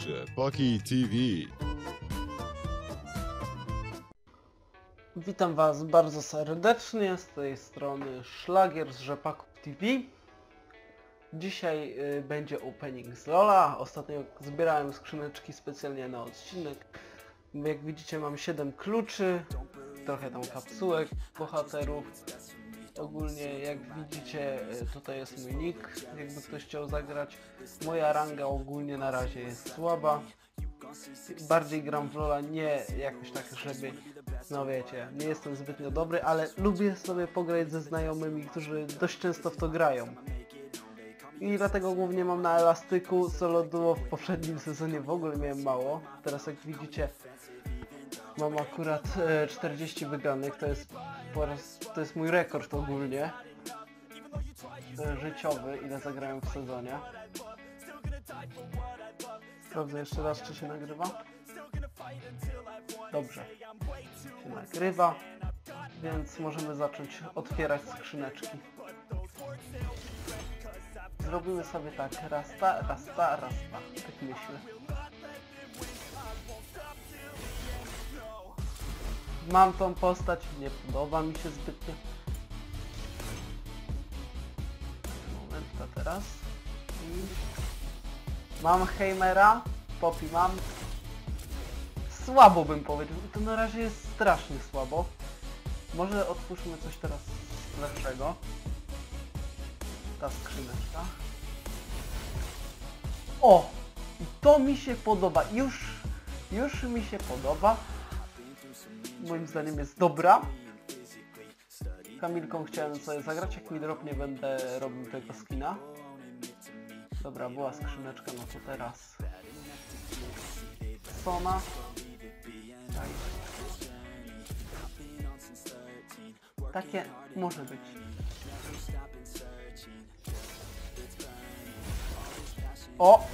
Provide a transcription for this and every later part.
Rzepaki TV. Witam Was bardzo serdecznie, z tej strony Szlagier z Rzepaków TV. Dzisiaj będzie opening z LoL'a. Ostatnio zbierałem skrzyneczki specjalnie na odcinek. Jak widzicie, mam 7 kluczy, trochę tam kapsułek, bohaterów. Ogólnie jak widzicie, tutaj jest mój nick, jakby ktoś chciał zagrać. Moja ranga ogólnie na razie jest słaba. Bardziej gram w LoL'a, nie jakoś tak, żeby, no wiecie, nie jestem zbytnio dobry, ale lubię sobie pograć ze znajomymi, którzy dość często w to grają. I dlatego głównie mam na elastyku, solo duo w poprzednim sezonie w ogóle miałem mało. Teraz jak widzicie, mam akurat 40 wygranych, to jest mój rekord ogólnie życiowy, ile zagrałem w sezonie. Sprawdzę jeszcze raz, czy się nagrywa. Dobrze, się nagrywa, więc możemy zacząć otwierać skrzyneczki. Zrobimy sobie tak, raz ta, tak myślę. Mam tą postać, nie podoba mi się zbytnio. Momentka teraz. Mam Heimera, Poppy mam. Słabo bym powiedział, to na razie jest strasznie słabo. Może otwórzmy coś teraz lepszego. Ta skrzyneczka. O! I to mi się podoba. Już mi się podoba. Moim zdaniem jest dobra. Kamilką chciałem sobie zagrać, jak mi dropnie, będę robił tego skina. Dobra, była skrzyneczka, no to teraz Sona. Tak. Takie może być. O!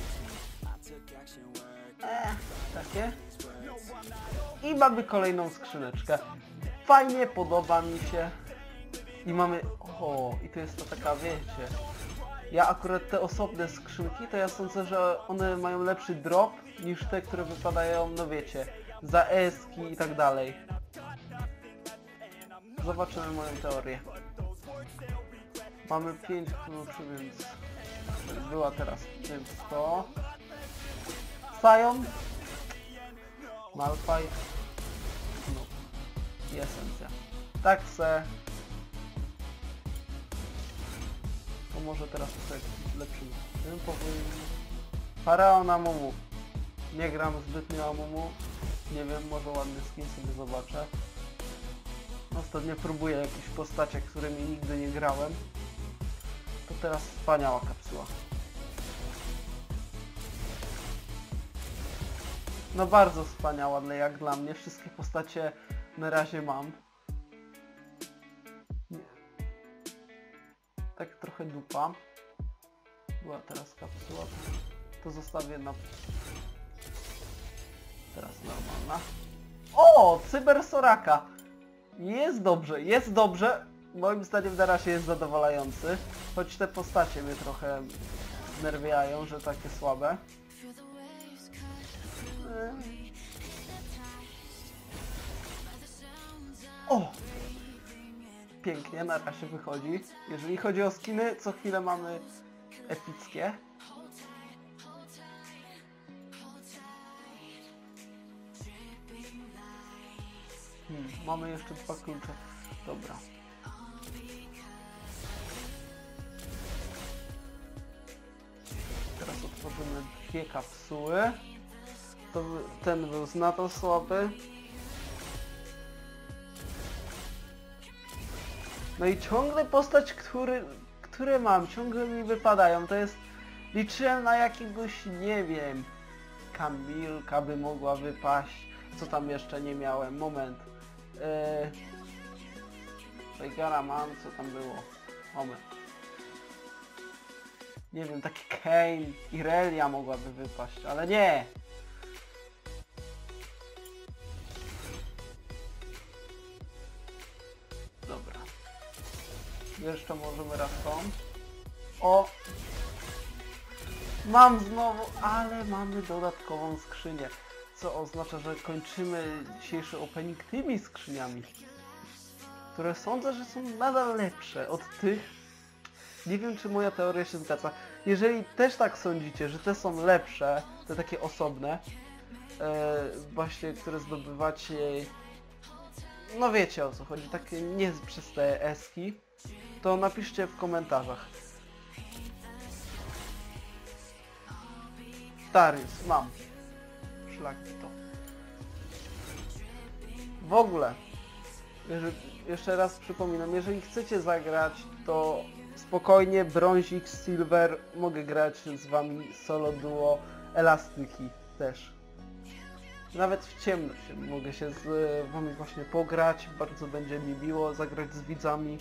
Takie. I mamy kolejną skrzyneczkę. Fajnie, podoba mi się. I mamy... O, i to jest to taka, wiecie... Ja akurat te osobne skrzynki, to ja sądzę, że one mają lepszy drop niż te, które wypadają, no wiecie, za eski i tak dalej. Zobaczymy moją teorię. Mamy 5 kluczy, więc... Była teraz, więc to... Sion. Malphite. No. I esencja. Tak se. To może teraz to jest lepszym. Tym powinien... Faraon Amumu. Nie gram zbytnio Amumu. Nie wiem, może ładny skin sobie zobaczę. Ostatnio próbuję jakieś postacie, którymi nigdy nie grałem. To teraz wspaniała kapsuła. No bardzo wspaniała, jak dla mnie. Wszystkie postacie na razie mam. Nie. Tak trochę dupa. Była teraz kapsuła. To zostawię na... Teraz normalna. O! Cyber Soraka! Jest dobrze, jest dobrze. Moim zdaniem na razie jest zadowalający. Choć te postacie mnie trochę nerwiają, że takie słabe. O! Pięknie, na razie wychodzi. Jeżeli chodzi o skiny, co chwilę mamy epickie. Mamy jeszcze 2 klucze. Dobra. Teraz otworzymy 2 kapsuły. Ten był na to słaby. No i ciągle postać, które mam, ciągle mi wypadają. To jest... Liczyłem na jakiegoś, nie wiem... Kamilka by mogła wypaść. Co tam jeszcze nie miałem? Moment. Veigar'a mam, co tam było? Moment. Nie wiem, taki Kane, Irelia mogłaby wypaść, ale nie! Dobra. Jeszcze możemy raz tą. O! Mam znowu, ale mamy dodatkową skrzynię. Co oznacza, że kończymy dzisiejszy opening tymi skrzyniami, które sądzę, że są nadal lepsze od tych. Nie wiem, czy moja teoria się zgadza. Jeżeli też tak sądzicie, że te są lepsze, te takie osobne, właśnie, które zdobywacie, no wiecie o co chodzi, takie nie przez te eski, to napiszcie w komentarzach. Darius, mam. Szlak mi to. W ogóle, jeszcze raz przypominam, jeżeli chcecie zagrać, to spokojnie, brązik, silver, mogę grać z wami solo duo, elastyki też. Nawet w ciemność mogę się z wami właśnie pograć, bardzo będzie mi miło zagrać z widzami.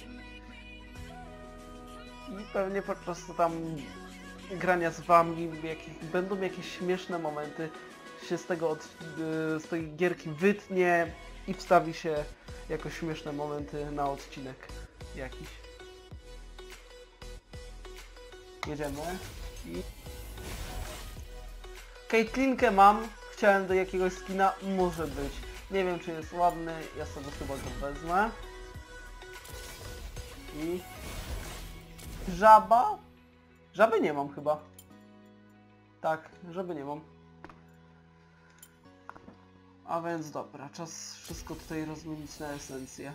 I pewnie podczas tam grania z wami będą jakieś śmieszne momenty, się z tej gierki wytnie i wstawi się jako śmieszne momenty na odcinek jakiś. Jedziemy i... Caitlinkę mam, chciałem do jakiegoś skina, może być. Nie wiem, czy jest ładny, ja sobie chyba go wezmę. I... Żaba? Żaby nie mam chyba. Tak, żaby nie mam. A więc dobra, czas wszystko tutaj rozmienić na esencję.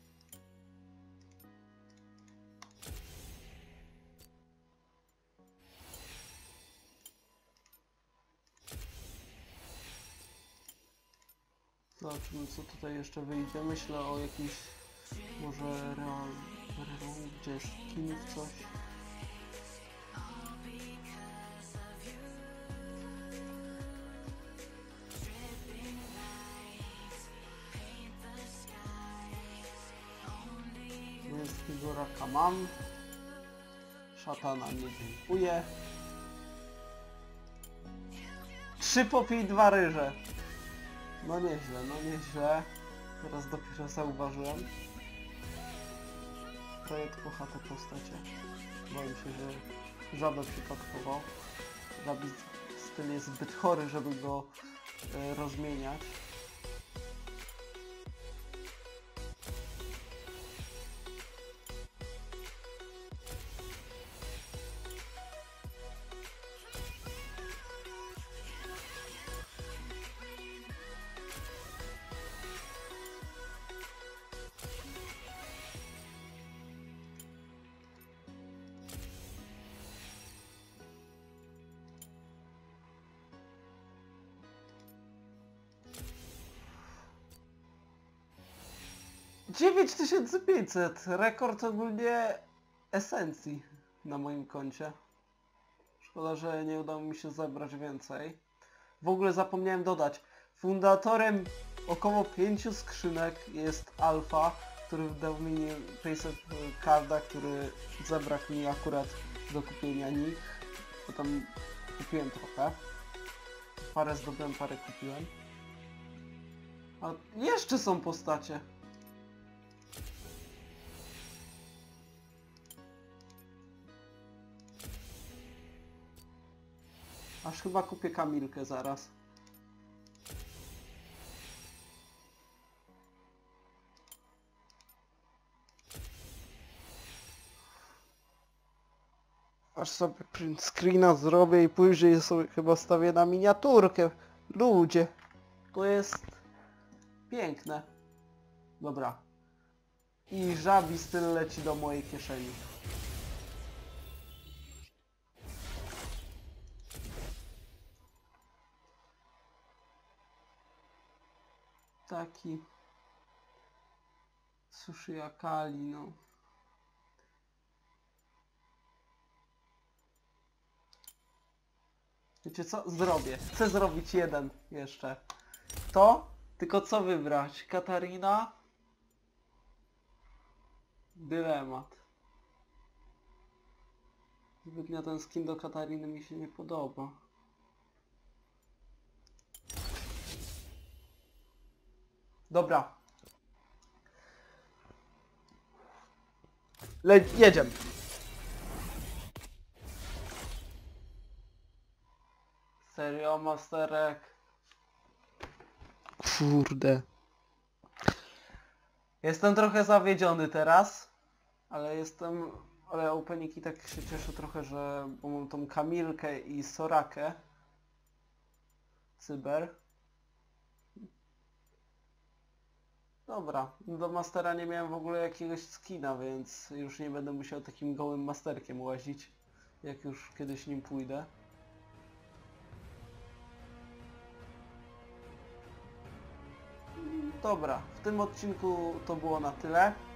Zobaczymy, co tutaj jeszcze wyjdzie. Myślę o jakimś może gdzie jest skinów coś. Miejskiego raka mam. Szatana nie dziękuję. 3 popie i 2 ryże. No nieźle, no nieźle. Teraz dopiero zauważyłem. Projekt kocha te postacie. Boję się, że żabę przypadkowo. Żabi styl jest zbyt chory, żeby go rozmieniać. $9500, rekord ogólnie esencji na moim koncie. Szkoda, że nie udało mi się zebrać więcej. W ogóle zapomniałem dodać, fundatorem około 5 skrzynek jest Alfa, który dał mi payset carda, który zabrakł mi akurat do kupienia nich, bo tam kupiłem trochę. Parę zdobyłem, parę kupiłem. A jeszcze są postacie. Aż chyba kupię Kamilkę zaraz. Aż sobie print screena zrobię i później sobie chyba stawię na miniaturkę. Ludzie, to jest piękne. Dobra. I żabi styl leci do mojej kieszeni. Taki Sushi Akali, no. Wiecie co? Zrobię. Chcę zrobić jeden jeszcze. To? Tylko co wybrać? Katarina? Dylemat. Zbytnio ten skin do Katariny mi się nie podoba. Dobra. Jedziemy. Serio, masterek? Kurde. Jestem trochę zawiedziony teraz, ale openiki tak się cieszę trochę, że bo mam tą Kamilkę i Sorakę. Cyber. Dobra, do mastera nie miałem w ogóle jakiegoś skina, więc już nie będę musiał takim gołym masterkiem łazić, jak już kiedyś nim pójdę. Dobra, w tym odcinku to było na tyle.